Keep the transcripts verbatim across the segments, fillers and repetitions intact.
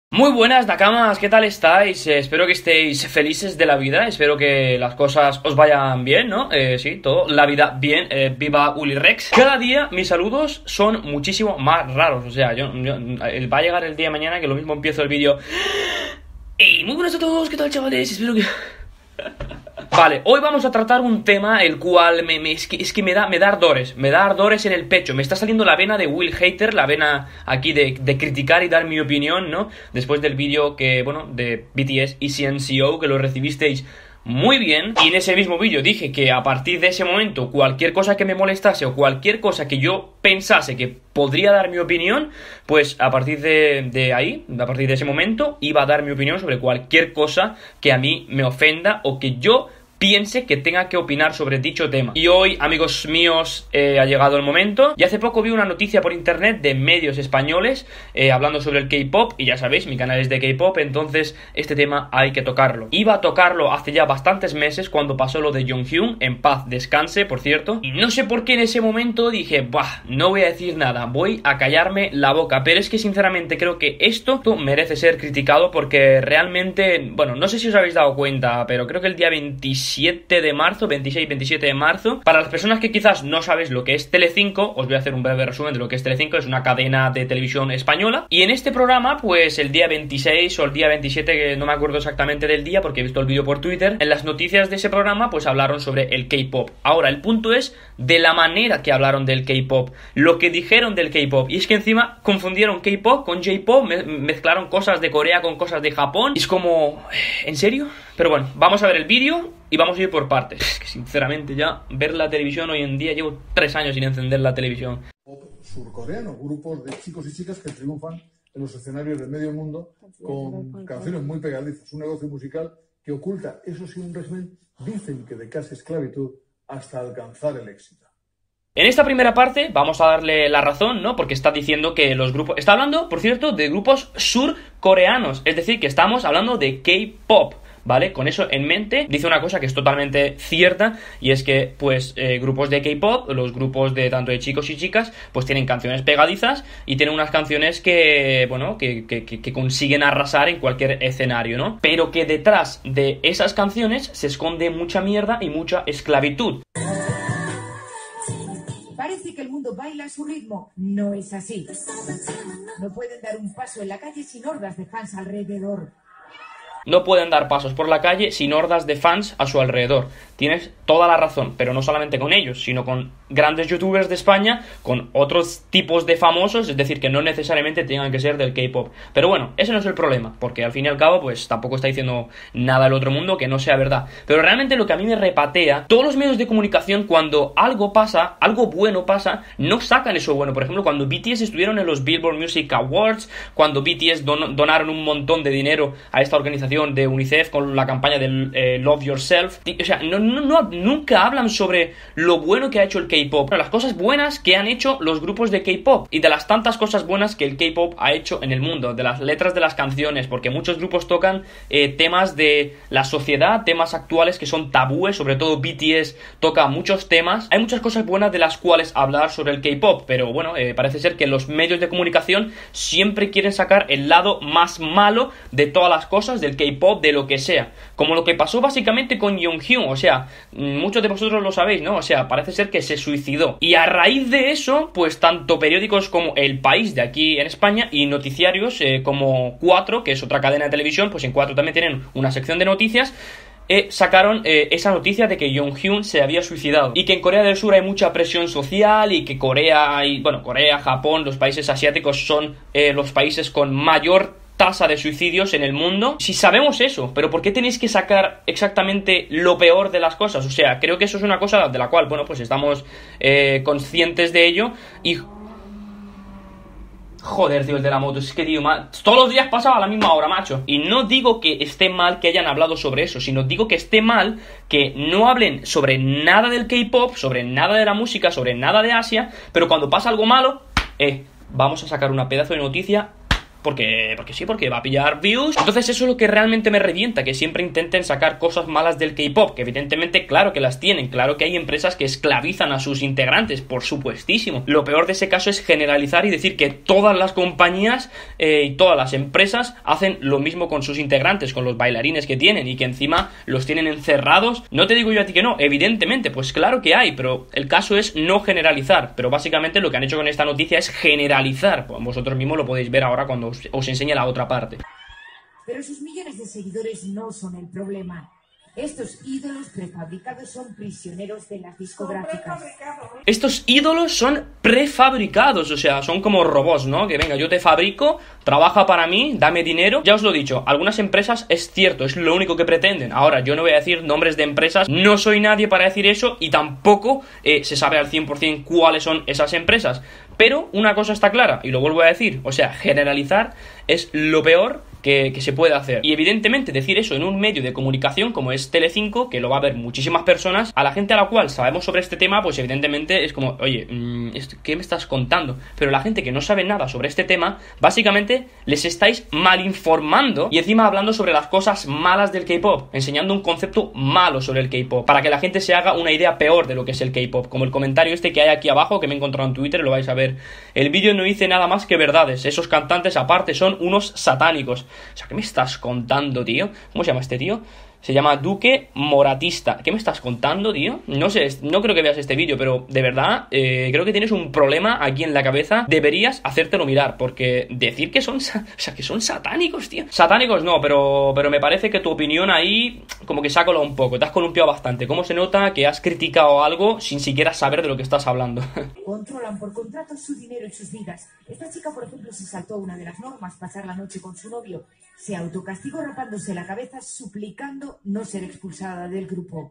Muy buenas, Nakamas, ¿qué tal estáis? Eh, espero que estéis felices de la vida, espero que las cosas os vayan bien, ¿no? Eh, sí, todo, la vida bien, eh, viva Uli Rex. Cada día mis saludos son muchísimo más raros, o sea, yo, yo eh, va a llegar el día de mañana que lo mismo empiezo el vídeo. Y muy buenas a todos, ¿qué tal, chavales? Espero que... Vale, hoy vamos a tratar un tema el cual me, me, es, que, es que me da, me da ardores, me da ardores en el pecho. Me está saliendo la vena de Will Hater, la vena aquí de, de criticar y dar mi opinión, ¿no? Después del vídeo que, bueno, de B T S y C N C O, que lo recibisteis muy bien. Y en ese mismo vídeo dije que a partir de ese momento cualquier cosa que me molestase o cualquier cosa que yo pensase que podría dar mi opinión, pues a partir de, de ahí, a partir de ese momento, iba a dar mi opinión sobre cualquier cosa que a mí me ofenda o que yo piense que tenga que opinar sobre dicho tema. Y hoy, amigos míos, eh, ha llegado el momento. Y hace poco vi una noticia por internet de medios españoles eh, hablando sobre el K-pop. Y ya sabéis, mi canal es de K-pop, entonces este tema hay que tocarlo. Iba a tocarlo hace ya bastantes meses cuando pasó lo de Jonghyun, en paz descanse, por cierto. Y no sé por qué en ese momento dije, bah, no voy a decir nada, voy a callarme la boca. Pero es que sinceramente creo que esto merece ser criticado porque realmente, bueno, no sé si os habéis dado cuenta, pero creo que el día veintisiete de marzo, veintiséis veintisiete de marzo, para las personas que quizás no sabéis lo que es Telecinco, os voy a hacer un breve resumen de lo que es Telecinco. Es una cadena de televisión española, y en este programa, pues el día veintiséis o el día veintisiete, que no me acuerdo exactamente del día porque he visto el vídeo por Twitter, en las noticias de ese programa pues hablaron sobre el K-pop. Ahora, el punto es de la manera que hablaron del K-pop, lo que dijeron del K-pop, y es que encima confundieron K-pop con J-pop, me mezclaron cosas de Corea con cosas de Japón, y es como... ¿en serio? Pero bueno, vamos a ver el vídeo y vamos a ir por partes. Es que sinceramente ya ver la televisión hoy en día, llevo tres años sin encender la televisión. Pop surcoreano, grupos de chicos y chicas que triunfan en los escenarios del medio mundo con canciones muy pegadizas, un negocio musical que oculta, eso sí, un régimen, dicen que de casi esclavitud, hasta alcanzar el éxito. En esta primera parte vamos a darle la razón, ¿no? Porque está diciendo que los grupos... Está hablando, por cierto, de grupos surcoreanos, es decir, que estamos hablando de K-pop, ¿vale? Con eso en mente, dice una cosa que es totalmente cierta, y es que, pues, eh, grupos de K-pop, los grupos de tanto de chicos y chicas, pues tienen canciones pegadizas y tienen unas canciones que, bueno, que, que, que consiguen arrasar en cualquier escenario, ¿no? Pero que detrás de esas canciones se esconde mucha mierda y mucha esclavitud. Parece que el mundo baila a su ritmo. No es así. No pueden dar un paso en la calle sin hordas de fans alrededor. No pueden dar pasos por la calle sin hordas de fans a su alrededor. Tienes toda la razón, pero no solamente con ellos, sino con grandes youtubers de España, con otros tipos de famosos, es decir, que no necesariamente tengan que ser del K-pop. Pero bueno, ese no es el problema, porque al fin y al cabo, pues tampoco está diciendo nada del otro mundo que no sea verdad. Pero realmente lo que a mí me repatea, todos los medios de comunicación, cuando algo pasa, algo bueno pasa, no sacan eso bueno. Por ejemplo, cuando B T S estuvieron en los Billboard Music Awards, cuando B T S don donaron un montón de dinero a esta organización de UNICEF con la campaña de eh, Love Yourself, o sea, no, no, no, nunca hablan sobre lo bueno que ha hecho el K-pop, las cosas buenas que han hecho los grupos de K-pop y de las tantas cosas buenas que el K-pop ha hecho en el mundo, de las letras de las canciones, porque muchos grupos tocan eh, temas de la sociedad, temas actuales que son tabúes, sobre todo B T S toca muchos temas. Hay muchas cosas buenas de las cuales hablar sobre el K-pop, pero bueno, eh, parece ser que los medios de comunicación siempre quieren sacar el lado más malo de todas las cosas del K-pop, de lo que sea, como lo que pasó básicamente con Jonghyun. O sea, muchos de vosotros lo sabéis, ¿no? O sea, parece ser que se suicidó, y a raíz de eso, pues tanto periódicos como El País de aquí en España y noticiarios eh, como Cuatro, que es otra cadena de televisión, pues en Cuatro también tienen una sección de noticias, Eh, sacaron eh, esa noticia de que Jonghyun se había suicidado, y que en Corea del Sur hay mucha presión social, y que Corea y, bueno, Corea, Japón, los países asiáticos son eh, los países con mayor tasa de suicidios en el mundo. Si sabemos eso, pero ¿por qué tenéis que sacar exactamente lo peor de las cosas? O sea, creo que eso es una cosa de la cual, bueno, pues estamos eh, conscientes de ello. Y joder, tío, el de la moto, es que, tío, ma... todos los días pasaba a la misma hora, macho. Y no digo que esté mal que hayan hablado sobre eso, sino digo que esté mal que no hablen sobre nada del K-pop, sobre nada de la música, sobre nada de Asia, pero cuando pasa algo malo, eh, vamos a sacar una pedazo de noticia Porque, porque sí, porque va a pillar views. Entonces eso es lo que realmente me revienta, que siempre intenten sacar cosas malas del K-pop, que evidentemente claro que las tienen, claro que hay empresas que esclavizan a sus integrantes, por supuestísimo. Lo peor de ese caso es generalizar y decir que todas las compañías eh, y todas las empresas hacen lo mismo con sus integrantes, con los bailarines que tienen, y que encima los tienen encerrados. No te digo yo a ti que no, evidentemente, pues claro que hay, pero el caso es no generalizar. Pero básicamente lo que han hecho con esta noticia es generalizar. Pues vosotros mismos lo podéis ver ahora cuando os, os enseñe la otra parte. Pero sus millones de seguidores no son el problema. Estos ídolos prefabricados son prisioneros de las discográficas. Estos ídolos son prefabricados, o sea, son como robots, ¿no? Que venga, yo te fabrico, trabaja para mí, dame dinero. Ya os lo he dicho, algunas empresas es cierto, es lo único que pretenden. Ahora, yo no voy a decir nombres de empresas, no soy nadie para decir eso y tampoco eh, se sabe al cien por cien cuáles son esas empresas. Pero una cosa está clara, y lo vuelvo a decir, o sea, generalizar es lo peor que, que se puede hacer. Y evidentemente decir eso en un medio de comunicación como es Telecinco, que lo va a ver muchísimas personas, a la gente a la cual sabemos sobre este tema, pues evidentemente es como, oye, ¿qué me estás contando? Pero la gente que no sabe nada sobre este tema, básicamente les estáis mal informando y encima hablando sobre las cosas malas del K-pop, enseñando un concepto malo sobre el K-pop, para que la gente se haga una idea peor de lo que es el K-pop, como el comentario este que hay aquí abajo, que me he encontrado en Twitter, lo vais a ver. El vídeo no dice nada más que verdades, esos cantantes aparte son unos satánicos. O sea, ¿qué me estás contando, tío? ¿Cómo se llama este tío? Se llama Duque Moratista. ¿Qué me estás contando, tío? No sé, no creo que veas este vídeo, pero de verdad, eh, creo que tienes un problema aquí en la cabeza. Deberías hacértelo mirar, porque decir que son, o sea, que son satánicos, tío. Satánicos no, pero, pero me parece que tu opinión ahí como que se ha colado un poco. Te has columpiado bastante. ¿Cómo se nota que has criticado algo sin siquiera saber de lo que estás hablando? Controlan por contrato su dinero y sus vidas. Esta chica, por ejemplo, se saltó una de las normas, pasar la noche con su novio. Se autocastigó rapándose la cabeza, suplicando no ser expulsada del grupo.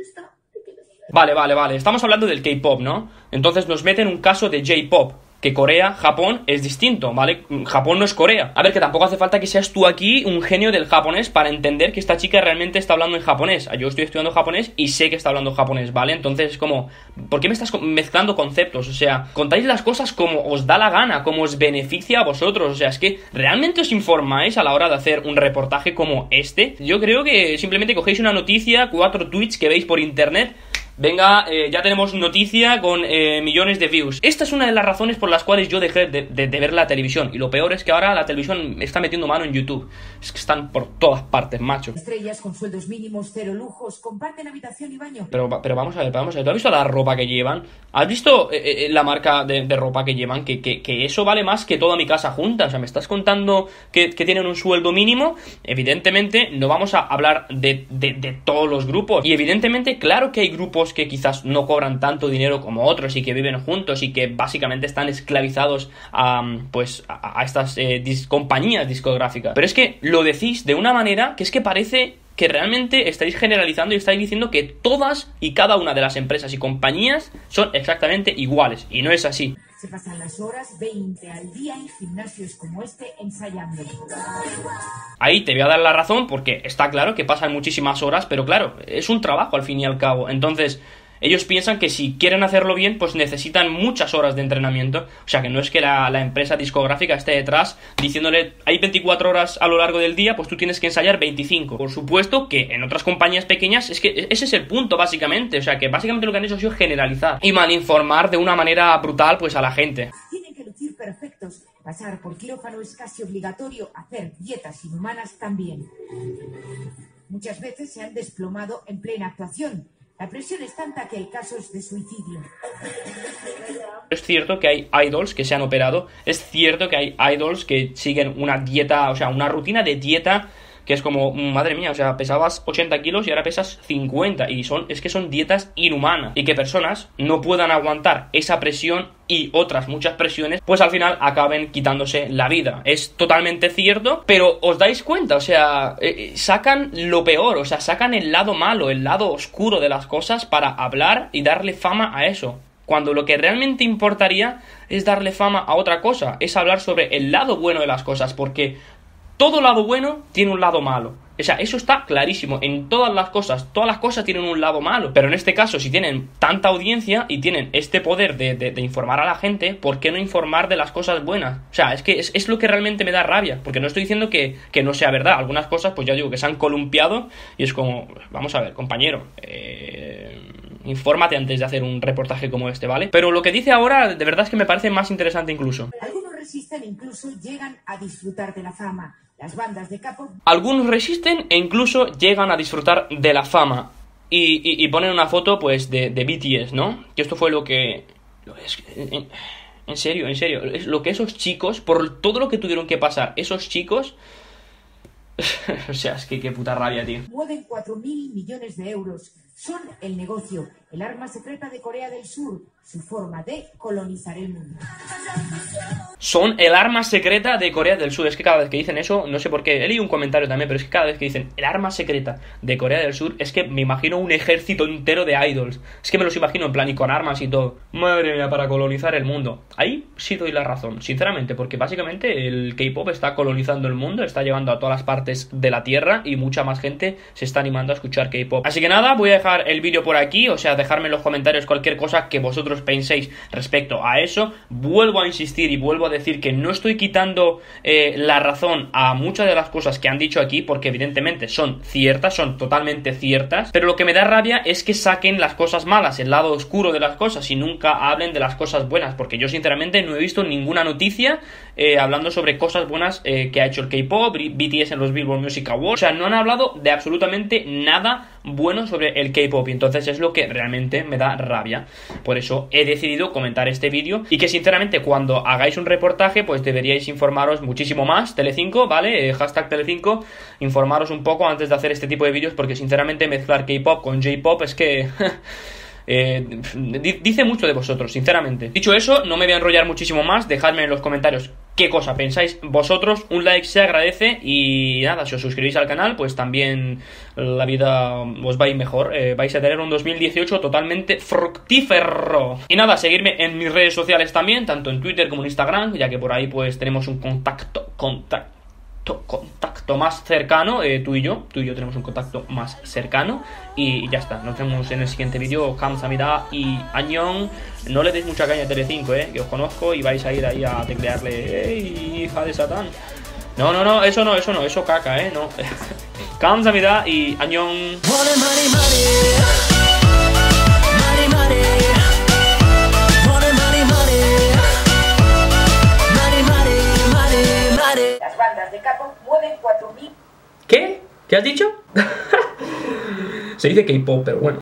Vale, vale, vale. Estamos hablando del K-pop, ¿no? Entonces nos meten un caso de J-pop. Que Corea, Japón es distinto, ¿vale? Japón no es Corea. A ver, que tampoco hace falta que seas tú aquí un genio del japonés para entender que esta chica realmente está hablando en japonés. Yo estoy estudiando japonés y sé que está hablando japonés, ¿vale? Entonces, como, ¿por qué me estás mezclando conceptos? O sea, contáis las cosas como os da la gana, como os beneficia a vosotros. O sea, es que ¿realmente os informáis a la hora de hacer un reportaje como este? Yo creo que simplemente cogéis una noticia, cuatro tweets que veis por internet. Venga, eh, ya tenemos noticia con eh, millones de views. Esta es una de las razones por las cuales yo dejé de, de, de ver la televisión. Y lo peor es que ahora la televisión está metiendo mano en YouTube. Es que están por todas partes, macho. Estrellas con sueldos mínimos, cero lujos, comparten habitación y baño. Pero, pero vamos a ver, vamos a ver. ¿Tú has visto la ropa que llevan? ¿Has visto eh, eh, la marca de, de ropa que llevan? Que, que, que eso vale más que toda mi casa junta. O sea, ¿me estás contando que, que tienen un sueldo mínimo? Evidentemente no vamos a hablar de, de, de todos los grupos. Y evidentemente, claro que hay grupos que quizás no cobran tanto dinero como otros y que viven juntos y que básicamente están esclavizados a, pues, a, a estas eh, dis- compañías discográficas. Pero es que lo decís de una manera que es que parece que realmente estáis generalizando y estáis diciendo que todas y cada una de las empresas y compañías son exactamente iguales. Y no es así. Se pasan las horas veinte al día en gimnasios como este ensayando. Ahí te voy a dar la razón porque está claro que pasan muchísimas horas, pero claro, es un trabajo al fin y al cabo. Entonces, ellos piensan que si quieren hacerlo bien, pues necesitan muchas horas de entrenamiento. O sea, que no es que la, la empresa discográfica esté detrás diciéndole hay veinticuatro horas a lo largo del día, pues tú tienes que ensayar veinticinco. Por supuesto que en otras compañías pequeñas es que ese es el punto básicamente. O sea, que básicamente lo que han hecho ha sido generalizar y malinformar de una manera brutal pues a la gente. Tienen que lucir perfectos. Pasar por quirófano es casi obligatorio. Hacer dietas inhumanas también. Muchas veces se han desplomado en plena actuación. La presión es tanta que hay casos de suicidio. Es cierto que hay idols que se han operado. Es cierto que hay idols que siguen una dieta, o sea, una rutina de dieta que es como, madre mía, o sea, pesabas ochenta kilos y ahora pesas cincuenta. Y son, es que son dietas inhumanas. Y que personas no puedan aguantar esa presión y otras muchas presiones, pues al final acaben quitándose la vida. Es totalmente cierto, pero os dais cuenta, o sea, eh, sacan lo peor, o sea, sacan el lado malo, el lado oscuro de las cosas para hablar y darle fama a eso. Cuando lo que realmente importaría es darle fama a otra cosa, es hablar sobre el lado bueno de las cosas, porque todo lado bueno tiene un lado malo. O sea, eso está clarísimo. En todas las cosas, todas las cosas tienen un lado malo. Pero en este caso, si tienen tanta audiencia y tienen este poder de, de, de informar a la gente, ¿por qué no informar de las cosas buenas? O sea, es que es, es lo que realmente me da rabia. Porque no estoy diciendo que, que no sea verdad. Algunas cosas, pues ya digo, que se han columpiado. Y es como, vamos a ver, compañero, eh... infórmate antes de hacer un reportaje como este, ¿vale? Pero lo que dice ahora, de verdad es que me parece más interesante incluso. Algunos resisten e incluso llegan a disfrutar de la fama. Las bandas de K-pop. Algunos resisten e incluso llegan a disfrutar de la fama. Y, y, y ponen una foto, pues, de, de B T S, ¿no? Que esto fue lo que... Es, en, en serio, en serio. Es lo que esos chicos, por todo lo que tuvieron que pasar, esos chicos... O sea, es que qué puta rabia, tío. Mueven cuatro mil millones de euros. Son el negocio, el arma secreta de Corea del Sur, su forma de colonizar el mundo. Son el arma secreta de Corea del Sur. Es que cada vez que dicen eso, no sé por qué, he leído un comentario también, pero es que cada vez que dicen el arma secreta de Corea del Sur, es que me imagino un ejército entero de idols. Es que me los imagino en plan y con armas y todo. Madre mía, para colonizar el mundo. Ahí sí doy la razón, sinceramente, porque básicamente el K-pop está colonizando el mundo, está llegando a todas las partes de la tierra y mucha más gente se está animando a escuchar K-pop. Así que nada, voy a dejar el vídeo por aquí, o sea, dejarme en los comentarios cualquier cosa que vosotros penséis respecto a eso. Vuelvo a insistir y vuelvo a decir que no estoy quitando eh, la razón a muchas de las cosas que han dicho aquí, porque evidentemente son ciertas, son totalmente ciertas, pero lo que me da rabia es que saquen las cosas malas, el lado oscuro de las cosas, y nunca hablen de las cosas buenas, porque yo sinceramente no he visto ninguna noticia eh, hablando sobre cosas buenas eh, que ha hecho el K-pop, B T S en los Billboard Music Awards. O sea, no han hablado de absolutamente nada bueno sobre el K-pop, y entonces es lo que realmente me da rabia. Por eso he decidido comentar este vídeo, y que sinceramente cuando hagáis un reportaje pues deberíais informaros muchísimo más. Telecinco, ¿vale? Eh, hashtag Telecinco, informaros un poco antes de hacer este tipo de vídeos, porque sinceramente mezclar K-pop con J-pop es que... Eh, dice mucho de vosotros, sinceramente. Dicho eso, no me voy a enrollar muchísimo más. Dejadme en los comentarios qué cosa pensáis vosotros. Un like se agradece. Y nada, si os suscribís al canal, pues también la vida os va a ir mejor. eh, Vais a tener un dos mil dieciocho totalmente fructífero. Y nada, seguirme en mis redes sociales también, tanto en Twitter como en Instagram, ya que por ahí pues tenemos un contacto Contacto contacto más cercano, eh, tú y yo tú y yo tenemos un contacto más cercano. Y ya está, nos vemos en el siguiente vídeo. Kamsahamnida y Annyeong. No le deis mucha caña a Telecinco, eh, que os conozco y vais a ir ahí a teclearle. ¡Ey, hija de Satán! No, no, no, eso no, eso no, eso caca, eh, no. Kamsahamnida y Annyeong. Las bandas de K-pop mueven cuatro mil. ¿Qué? ¿Qué has dicho? Se dice K-pop, pero bueno.